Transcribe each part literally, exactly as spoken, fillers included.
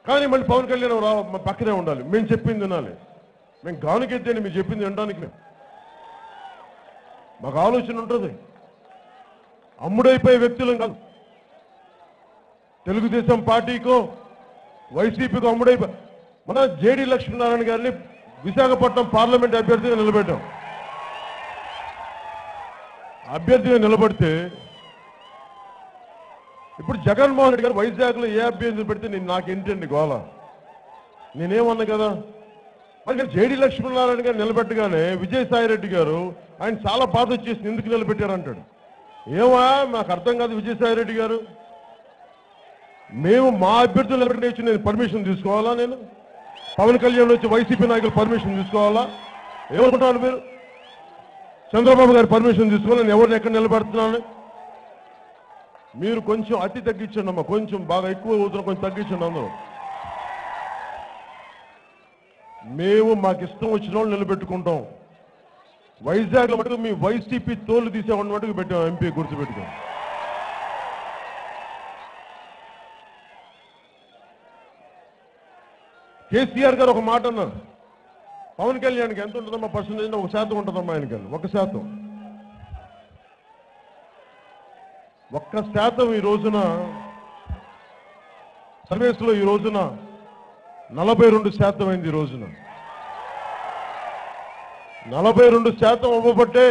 కానీ మళ్ళీ పవన్ కళ్యాణ్ రా పక్కనే ఉండాలి, మేము చెప్పింది వినాలి. మేము గానుకెత్తేని మీరు చెప్పింది వినడానికి మేము మాకు ఆలోచన ఉంటుంది. అమ్ముడైపోయే వ్యక్తులం కాదు. తెలుగుదేశం పార్టీకో వైసీపీకో అమ్ముడైపోయి మన జేడీ లక్ష్మీనారాయణ గారిని విశాఖపట్నం పార్లమెంట్ అభ్యర్థిగా నిలబెట్టాం. అభ్యర్థిగా నిలబడితే ఇప్పుడు జగన్మోహన్ రెడ్డి గారు వైజాగ్లో ఏ అభ్యర్థి పెడితే నేను నాకేంటండి గోళ? నేనేమన్నా కదా. మరి జేడీ లక్ష్మీనారాయణ గారు నిలబెట్టగానే విజయసాయి రెడ్డి గారు ఆయన చాలా బాధ వచ్చేసి ఎందుకు నిలబెట్టారంటాడు. ఏమా నాకు అర్థం కాదు విజయసాయి రెడ్డి గారు. మేము మా అభ్యర్థులు నిలబెట్టి వచ్చి నేను పర్మిషన్ తీసుకోవాలా? నేను పవన్ కళ్యాణ్ వచ్చి వైసీపీ నాయకులు పర్మిషన్ తీసుకోవాలా? ఏమనుకుంటున్నారు మీరు? చంద్రబాబు గారి పర్మిషన్ తీసుకోవాలి నేను ఎవరిని ఎక్కడ నిలబెడుతున్నాను? మీరు కొంచెం అతి తగ్గించండి అమ్మా, కొంచెం బాగా ఎక్కువ అవుతున్నా కొంచెం తగ్గించండి అందరూ. మేము మాకు ఇష్టం వచ్చిన వాళ్ళు నిలబెట్టుకుంటాం. వైజాగ్లో మటుకు మీ వైసీపీ తోలు తీసేవాడిని మటుకు పెట్టాం ఎంపీ, గుర్తుపెట్టుకో. కేసీఆర్ గారు ఒక మాట అన్నారు, పవన్ కళ్యాణ్కి ఎంత ఉంటుందమ్మా పర్సెంటేజ్? ఒక శాతం ఉంటుందమ్మా ఆయనకి, ఒక శాతం ఒక్క శాతం ఈ రోజున సర్వేస్లో ఈ రోజున నలభై రెండు శాతం అయింది. ఈ రోజున నలభై రెండు శాతం అవ్వబట్టే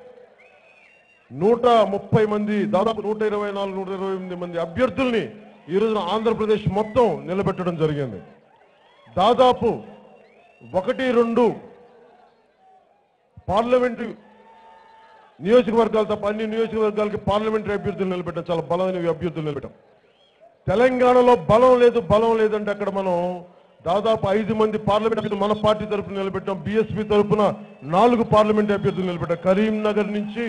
నూట ముప్పై మంది దాదాపు నూట ఇరవై నాలుగు నూట ఇరవై ఎనిమిది మంది అభ్యర్థుల్ని ఈ రోజున ఆంధ్రప్రదేశ్ మొత్తం నిలబెట్టడం జరిగింది. దాదాపు ఒకటి రెండు పార్లమెంటరీ నియోజకవర్గాలు తప్ప అన్ని నియోజకవర్గాలకి పార్లమెంటరీ అభ్యర్థులు నిలబెట్టాం. చాలా బలమైన అభ్యర్థులు నిలబెట్టాం. తెలంగాణలో బలం లేదు బలం లేదంటే అక్కడ మనం దాదాపు ఐదు మంది పార్లమెంట్ అభ్యర్థులు మన పార్టీ తరఫున నిలబెట్టాం. బీఎస్పీ తరఫున నాలుగు పార్లమెంట్ అభ్యర్థులు నిలబెట్టాం. కరీంనగర్ నుంచి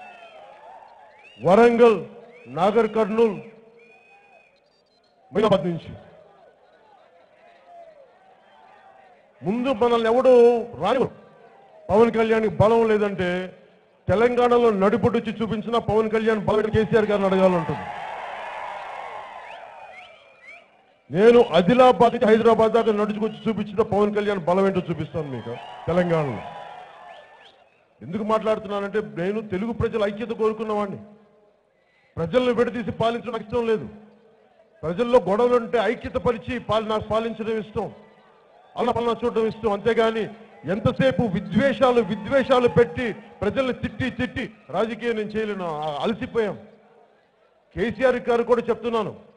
వరంగల్, నాగర్ కర్నూల్, మైనాబాద్ నుంచి. ముందు మనల్ని ఎవడు రాని పవన్ కళ్యాణ్కి బలం లేదంటే తెలంగాణలో నడిపొట్టు వచ్చి చూపించిన పవన్ కళ్యాణ్ బలం కేసీఆర్ గారిని అడగాలంటుంది. నేను ఆదిలాబాద్ నుంచి హైదరాబాద్ దాకా నడుచుకొచ్చి చూపించిన పవన్ కళ్యాణ్ బలం ఏంటో చూపిస్తాను మీకు తెలంగాణలో. ఎందుకు మాట్లాడుతున్నానంటే నేను తెలుగు ప్రజల ఐక్యత కోరుకున్నవాడిని. ప్రజలను విడదీసి పాలించడం ఇష్టం లేదు. ప్రజల్లో గొడవలు ఉంటే ఐక్యత పరిచి పాలి నాకు పాలించడం ఇష్టం, అలా పాలన చూడడం ఇష్టం. అంతేగాని ఎంతసేపు విద్వేషాలు విద్వేషాలు పెట్టి ప్రజల్ని తిట్టి తిట్టి రాజకీయం నేను చేయలేను, అలసిపోయాం. కేసీఆర్ గారు కూడా చెప్తున్నాను,